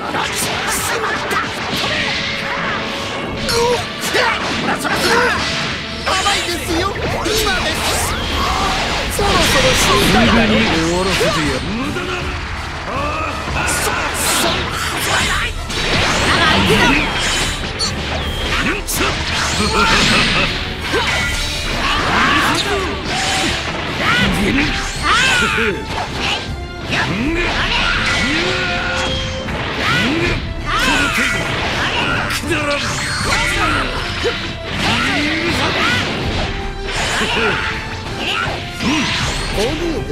甘いですよ。今です。そろそろ死すぐにたいだろ。 に終わらせてやる。無駄だ。 おぶ